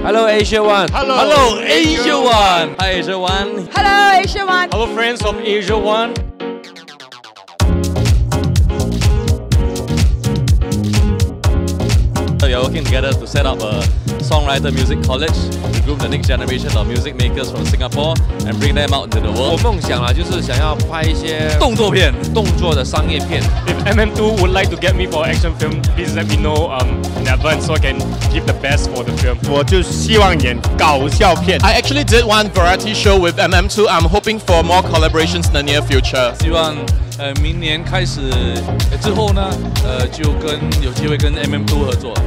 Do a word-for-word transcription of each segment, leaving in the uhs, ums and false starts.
Hello AsiaOne. Hello, Hello AsiaOne. Hi AsiaOne. Hello AsiaOne. Hello friends of AsiaOne. We are working together to set up a songwriter music college to groom the next generation of music makers from Singapore and bring them out into the 我 world. 梦想啊，就是想要拍一些动作片。 动作的商业片。 If M M two would like to get me for an action film, please let me know um, in advance so I can give the best for the film. 我就希望演搞笑片。 I actually did one variety show with M M two. I'm hoping for more collaborations in the near future. 希望呃明年开始呃之后呢，呃就跟有机会跟 M M two 合作。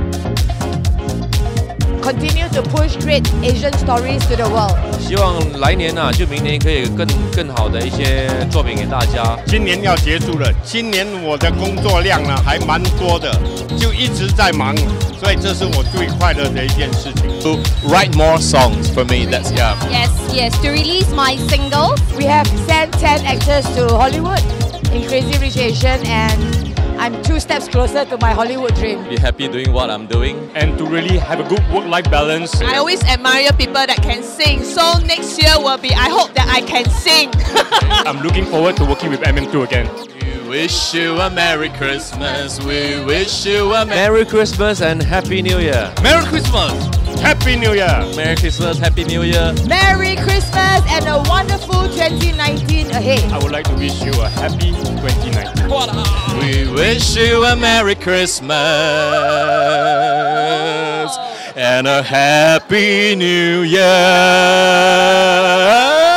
Continue to push great Asian stories to the world. 希望来年啊，就明年可以更更好的一些作品给大家。 今年要结束了，今年我的工作量呢还蛮多的，就一直在忙，所以这是我最快乐的一件事情。 To write more songs for me. That's yeah. Yes, yes, to release my single. We have sent ten actors to Hollywood in Crazy Rich Asian, and I'm two steps closer to my Hollywood dream. Be happy doing what I'm doing. And to really have a good work-life balance. I always admire people that can sing. So next year will be, I hope that I can sing. I'm looking forward to working with M M two again. We wish you a Merry Christmas. We wish you a Merry Merry Christmas and Happy New Year. Merry Christmas. Happy New Year! Merry Christmas. Happy New Year. Merry Christmas and a wonderful twenty nineteen ahead. I would like to wish you a happy twenty nineteen. We wish you a Merry Christmas and a Happy New Year.